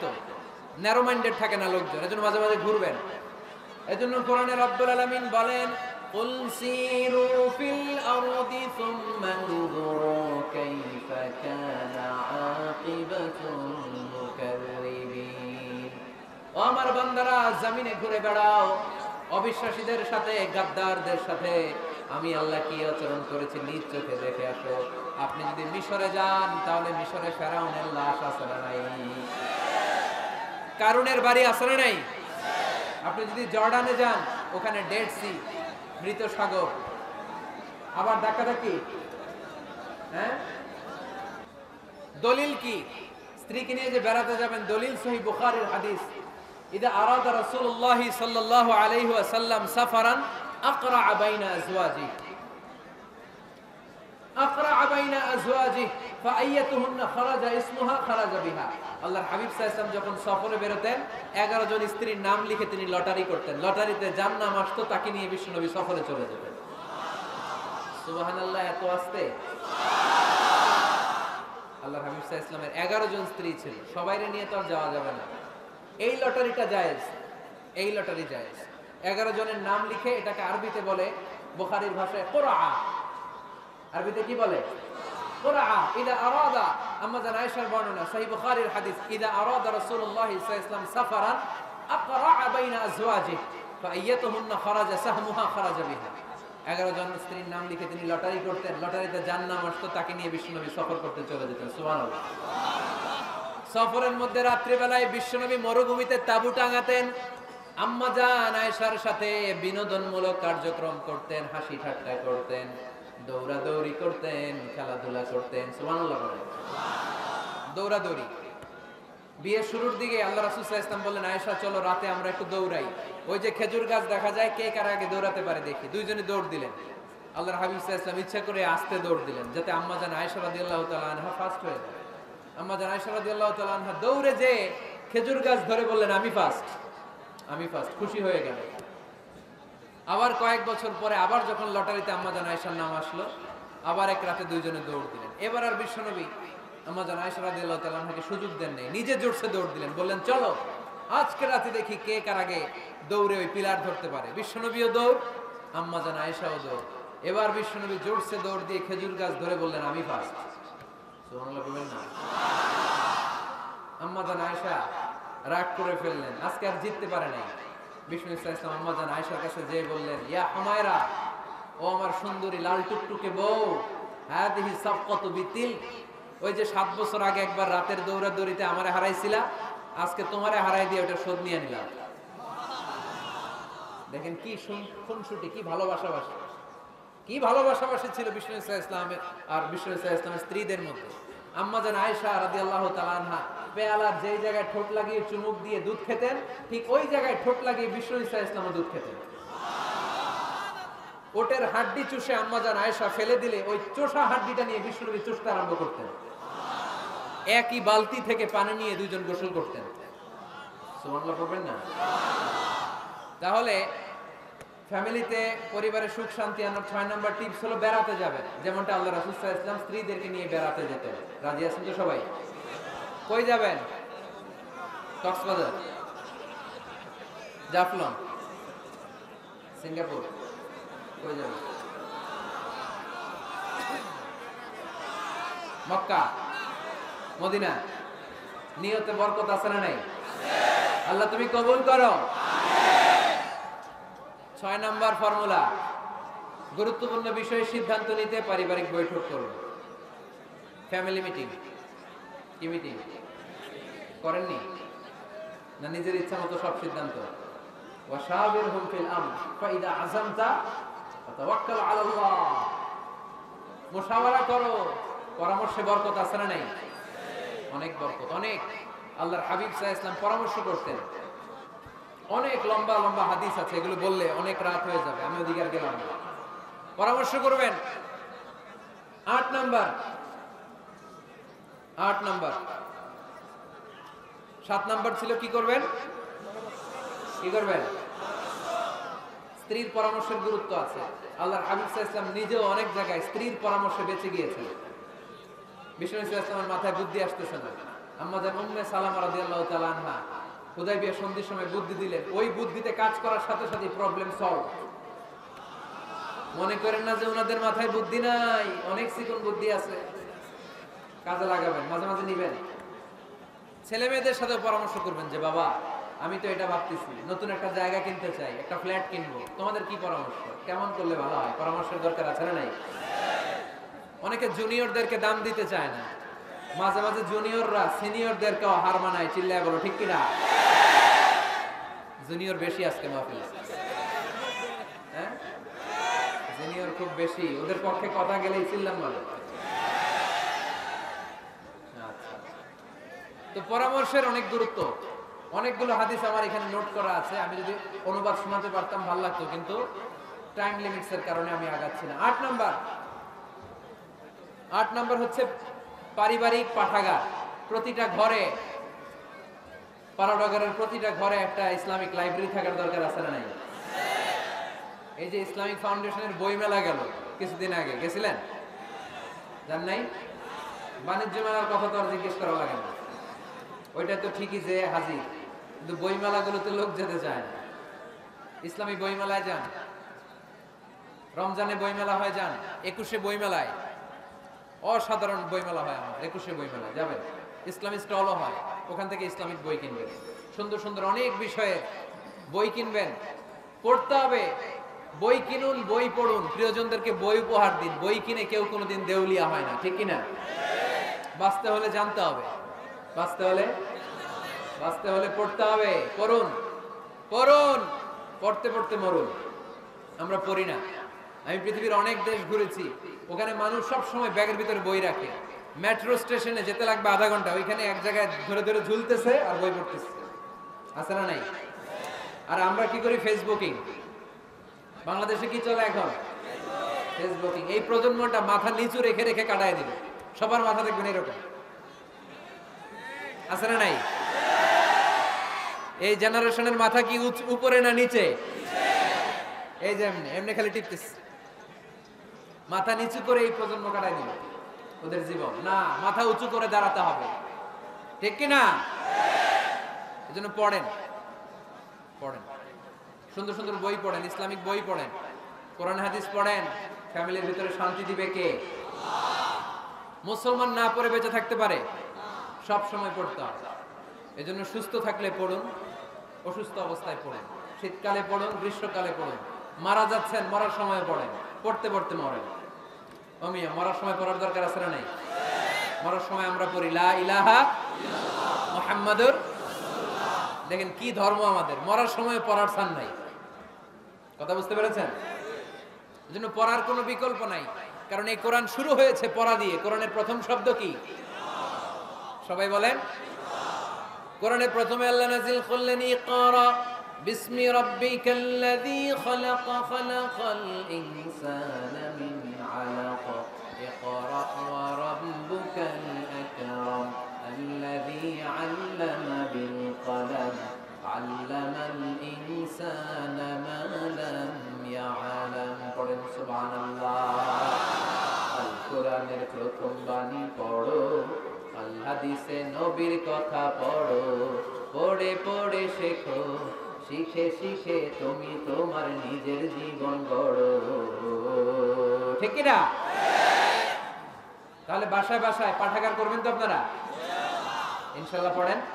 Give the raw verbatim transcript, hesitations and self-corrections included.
বিস্তারিত, narrow minded থাকে না লোকজন, এজন্য মাঝে মাঝে ঘুরবেন। এজন্য কোরআনে রব্বুল আলামিন বলেন, কুল সিরু ফিল আরদি সুম্মা নজুরু কাইফা কানা আকিবাতুল মুকাররিবিন। ও আমার বান্দারা, জমিনে ঘুরে বেড়াও, অবিশ্বাসীদের সাথে, গাদ্দারদের সাথে আমি আল্লাহ কি আচরণ করেছি নিজ চোখে দেখে আসো। আপনি যদি মিশরে যান, তাহলে মিশরে ফেরাউনের লাশ আছে না নাই? কারুনের বাড়ি আছে না নাই? আপনি যদি জর্ডানে যান, ওখানে ডেড সি, মৃত সাগর, আবার ধাক্কাধাক্কি। হ্যাঁ, দলিল কি? স্ত্রীকে নিয়ে যে বেড়াতে যাবেন, দলিল সহিহ বুখারীর হাদিস, ইদা আরাদা রাসূলুল্লাহ সাল্লাল্লাহু আলাইহি ওয়াসাল্লাম সাফারান আকরা বাইনা আজওয়াজি আকরা বাইনা আজওয়াজি ফাআইয়াতুহুন্না খারাজা ইসমুহা খারাজা বিহা। আল্লাহর হাবিব সাল্লাল্লাহু আলাইহি ওয়াসাল্লাম যখন সফরে বেরোতেন, এগারো জন স্ত্রীর নাম লিখে তিনি লটারি করতেন। লটারিতে যার নাম আসতো তাকে নিয়ে বিশ্বনবী সফরে চলে যেতেন। সুবহানাল্লাহ, এত আস্তে। আল্লাহর হাবিব সাল্লাল্লাহু আলাইহি ওয়াসাল্লামের এগারো জন স্ত্রী ছিল, সবাইরে নিয়ে তো আর যাওয়া যাবে না। এই লটারিটা জায়েজ, এই লটারি জায়েজ। এগারো জনের নাম লিখে, এটাকে আরবিতে বলে, বুখারীর ভাষায় কুরআ। আরবিতে কি বলে? কুরআ। ইদা আরাদা, আম্মা জান আয়েশার বর্ণনা, সহিহ বুখারীর হাদিস, ইদা আরাদা রাসূলুল্লাহ সাল্লাল্লাহু আলাইহি ওয়াসাল্লাম সাফারান আকরা বাইনা আজওয়াজিহি ফাআইয়াতুহুন্না খারাজা সাহমুহা খারাজা বিহা। এগারো জন স্ত্রীর নাম লিখে তিনি লটারি করতেন, লটারিতে যার নাম আসতো তাকে নিয়ে বিশ্বনবী সফর করতে চলে যেতেন। সুবহানাল্লাহ। সফরের মধ্যে রাত্রিবেলায় বিশ্বনবী মরুভূমিতে তাঁবু টাঙাতেন, আম্মা জান আয়েশার সাথে বিনোদনমূলক কার্যক্রম করতেন, হাসি ঠাট্টা করতেন, দৌড়াদৌড়ি করতেন, খেলাধুলা করতেন। সুবহানাল্লাহ। দৌড়াদৌড়ি। বিয়ের শুরুর দিকে আল্লাহ রাসূল সাল্লাল্লাহু আলাইহি ওয়াসাল্লাম বললেন, আয়েশা চলো রাতে আমরা একটু দৌড়াই, ওই যে খেজুর গাছ দেখা যায়, কে কার আগে দৌড়াতে পারে দেখি। দুইজনে দৌড় দিলেন। আল্লাহর হাবিব সাল্লাল্লাহু আলাইহি ওয়াসাল্লাম ইচ্ছা করে আস্তে দৌড় দিলেন, যাতে আম্মা জান আয়েশা রাদিয়াল্লাহু তাআলা আনহা ফার্স্ট হয়ে যায়। আম্মা জান আয়েশা রাদিয়াল্লাহু তাআলা আনহা দৌড়ে যে খেজুর গাছ ধরে বললেন, আমি ফার্স্ট, আমি ফার্স্ট, খুশি হয়ে গেল। আবার কয়েক বছর পরে আবার যখন লটারিতে আম্মা জান আয়েশার নাম আসলো, আবার এক রাতে দুইজনে দৌড় দিলেন। এবার আর বিশ্বনবী আম্মা জান আয়েশা রাদিয়াল্লাহু তাআলা আনহাকে সুযোগ দেন নাই, নিজে জোরসে দৌড় দিলেন, বললেন চলো আজকে রাতে দেখি কে কার আগে দৌড়ে ওই পিলার ধরতে পারে। বিশ্বনবীও দৌড়, আম্মা জান আয়েশাও দৌড়। এবার বিশ্বনবী জোরসে দৌড় দিয়ে খেজুর গাছ ধরে বললেন, আমি ফার্স্ট। সুবহানাল্লাহ বলবেন না? আম্মা জান আয়েশা রাগ করে ফেললেন, আজকে আর জিততে পারে নাই। বিষ্ণু ইসলাম আম্মা জান আয়েশার কাছে যেয়ে বললেন, ইয়া হুমায়রা, ও আমার সুন্দরী লাল টুকটুকে বউ, হাদিহি সাফকাতু বিতিল, ওই যে সাত বছর আগে একবার রাতের দৌড়াদৌড়িতে আমারে হারাইছিলা, আজকে তোমারে হারাই দিয়ে ওটা শোধ নিয়ে নিলাম। দেখেন কি খুনসুটি, কি ভালোবাসাবাসি, কি ভালোবাসাবাসি ছিল বিষ্ণু ইসলামের আর বিষ্ণু ইসলামের স্ত্রীদের মধ্যে। আম্মা জান আয়েশা রাদিয়াল্লাহু তাআলা আনহা পেয়ালার যেই জায়গায় ঠোঁট লাগিয়ে চুমুক দিয়ে দুধ খেতেন, ঠিক ওই জায়গায় ঠোঁট লাগিয়ে বিষ্ণু ইসলামও দুধ খেতেন। ওটের হাড্ডি চুষে আম্মা জান আয়েশা ফেলে দিলে ওই চোষা হাড্ডিটা নিয়ে বিষ্ণুনবী চুষতে আরম্ভ করতেন। একই বালতি থেকে পানি নিয়ে দুইজন গোসল করতেন। সুবহানাল্লাহ বলবেন না? তাহলে ফ্যামিলিতে, পরিবারের সুখ শান্তি আনার ছয় নম্বর টিপস হলো বেড়াতে যাবেন, যেমনটা আল্লাহ রাসূল সাল্লাল্লাহু আলাইহি ওয়াসাল্লাম স্ত্রীদেরকে নিয়ে বেড়াতে যেতেন। রাজি আছেন তো সবাই? কই যাবেন? কক্সবাজার, জাফলং, সিঙ্গাপুর, কই যাবেন? Mecca, Medina. নিয়তে বরকত আছে না নাই? আল্লাহ তুমি কবুল করো। ছয় নাম্বার ফর্মুলা, গুরুত্বপূর্ণ বিষয়ে সিদ্ধান্ত নিতে পারিবারিক বৈঠক করুন। Family meeting. কি মিটিং করেননি? না নিজের ইচ্ছা মতো সব সিদ্ধান্ত? ওয়াশাবিরহুম ফিল আমর ফাইদা আযামতা ফাতাওয়াক্কাল আলাল্লাহ। মুশাওয়ারা করো, পরামর্শে বরকত আছে না নাই? অনেক বরকত, অনেক। আল্লাহর হাবিব সাল্লাল্লাহু আলাইহি ওয়াসাল্লাম পরামর্শ করতেন। অনেক লম্বা লম্বা হাদিস আছে, এগুলো বললে অনেক রাত হয়ে যাবে, আমি ওদিকে আর গেলাম না। পরামর্শ করবেন। আট নাম্বার, আট নাম্বার সাত নাম্বার ছিল কি করবেন? কি করবেন? স্ত্রীর পরামর্শের গুরুত্ব আছে। আল্লাহর হাবিব সাল্লাল্লাহু আলাইহি ওয়াসাল্লাম নিজেও অনেক জায়গায় স্ত্রীর পরামর্শে বেঁচে গিয়েছেন। বিষ্ণু সাল্লাল্লাহু আলাইহি ওয়াসাল্লামের মাথায় বুদ্ধি আসতেছে না, আম্মা জান উম্মে সালামা রাদিয়াল্লাহু তাআলা আনহা হুদায়বিয়া সন্ধির সময় বুদ্ধি দিলেন, ওই বুদ্ধিতে কাজ করার সাথে সাথে প্রবলেম সলভ। মনে করেন না যে ওনাদের মাথায় বুদ্ধি নাই, অনেক চিকন বুদ্ধি আছে, কাজে লাগাবেন, মাঝে মাঝে নিবেন। ছেলে মেয়েদের সাথে পরামর্শ করবেন যে বাবা আমি তো এটা ভাবতেছি, নতুন একটা জায়গা কিনতে চাই, একটা ফ্ল্যাট কিনবো, তোমাদের কি পরামর্শ, কেমন করলে ভালো হয়? পরামর্শের দরকার আছে না নাই? অনেকে জুনিয়রদেরকে দাম দিতে চায় না, মাঝে মাঝে জুনিয়ররা সিনিয়রদেরকেও হার মানায়, চিল্লায় বলো ঠিক কিনা? জুনিয়র বেশি আজকে মাহফিলে, হ্যাঁ জুনিয়র খুব বেশি, ওদের পক্ষে কথা গেলেই চিল্লাম বলে। আচ্ছা, তো পরামর্শের অনেক গুরুত্ব। অনেকগুলো হাদিস আমার এখানে নোট করা আছে, আমি যদি অনুবাদ শোনাতে পারতাম ভালো লাগতো, কিন্তু টাইম লিমিটস এর কারণে আমি আগাচ্ছি না। আট নাম্বার আট নাম্বার হচ্ছে পারিবারিক পাঠাগার। প্রতিটা ঘরে, পাড়াডাগারের প্রতিটা ঘরে একটা ইসলামিক লাইব্রেরি থাকার দরকার আছে না নাই? এই যে ইসলামিক ফাউন্ডেশনের বই মেলা গেল কিছুদিন আগে, গেছিলেন? জান নাই? বাণিজ্য মেলার কথা তো আর জিজ্ঞেস করা লাগে না, ওইটা তো ঠিকই যে হাজির, কিন্তু বই মেলাগুলোতে লোক যেতে চায় না। ইসলামী বই মেলায় যান, রমজানে বই মেলা হয় যান, একুশে বই মেলায়, অসাধারণ বই মেলা হয় আমার, একুশে বই মেলায় যাবেন, ইসলামিক স্টলও হয়, ওখান থেকে ইসলামিক বই কিনবেন, সুন্দর সুন্দর অনেক বিষয়ে বই কিনবেন, পড়তে হবে। বই কিনুন, বই পড়ুন, প্রিয়জনদেরকে বই উপহার দিন। বই কিনে কেউ কোনোদিন দেউলিয়া হয় না, ঠিক কিনা? বাঁচতে হলে জানতে হবে, বাঁচতে হলে বাঁচতে হলে পড়তে হবে। পড়ুন পড়ুন, পড়তে পড়তে মরুন। আমরা পড়ি না। আমি পৃথিবীর অনেক দেশ ঘুরেছি, ওখানে মানুষ সব সময় ব্যাগের ভিতরে বই রাখে। মেট্রো স্টেশনে যেতে লাগবে আধা ঘন্টা, ওইখানে এক জায়গায় ধরে ধরে ঝুলতেছে আর বই পড়তেছে, আছে না নাই? আর আমরা কি করি? ফেসবুকিং। বাংলাদেশে কি চলে এখন? ফেসবুকিং। এই প্রজন্মটা মাথা নিচু রেখে রেখে কাটায় দিবে, সবার মাথা দেখবেন এরকম, আছে না নাই? এই জেনারেশনের মাথা কি উপরে না নিচে? এই যে এমনি এমনি খালি টিপতেছে, মাথা নিচু করে এই প্রজন্ম কাটায় দিবে ওদের জীবন। না, মাথা উঁচু করে দাঁড়াতে হবে, ঠিক কি না? এজন্য পড়েন পড়েন সুন্দর সুন্দর বই পড়েন, ইসলামিক বই পড়েন, কোরআন হাদিস পড়েন। ফ্যামিলির ভিতরে শান্তি দিবে কে? মুসলমান না পড়ে বেঁচে থাকতে পারে? সব সময় পড়তে হবে। এজন্য সুস্থ থাকলে পড়ুন, অসুস্থ অবস্থায় পড়েন, শীতকালে পড়ুন, গ্রীষ্মকালে পড়ুন, মারা যাচ্ছেন মরার সময় পড়েন, পড়তে পড়তে মরেন। অমিয়া মরার সময় পড়ার দরকার আছে না নাই? মরার সময় আমরা পড়ি লা ইলাহা মুহাম্মাদুর। দেখেন কি ধর্ম আমাদের, মরার সময় পড়ার ছান নাই। কথা বুঝতে পেরেছেন? এজন্য পড়ার কোনো বিকল্প নাই, কারণ এই কোরআন শুরু হয়েছে পড়া দিয়ে। কোরআনের প্রথম শব্দ কি? সবাই বলেন। কোরআনের প্রথমে আল্লাহ নাযিল করলেন ইকরা বিসমি রাব্বিকাল্লাযী খালাক খালাকাল ইনসানা মিন আলাক ইকরা ওয়া রাব্বুকাল আকরাম আল্লাযী আল্লামা বিল কলম আল্লামাল ইনসানা মা লাম ইয়ালাম। পড়েন সুবহানাল্লাহ। আল কোরআনের প্রথম বাণী পড়ো, আল হাদিসে নবীর কথা পড়ো, পড়ে পড়ে শেখো, শিখে শিখে তুমি তোমার নিজের জীবন গড়ো, ঠিক কি না? তাহলে বাসায় বাসায় পাঠাগার করবেন তো আপনারা, ইনশাআল্লাহ। পড়েন।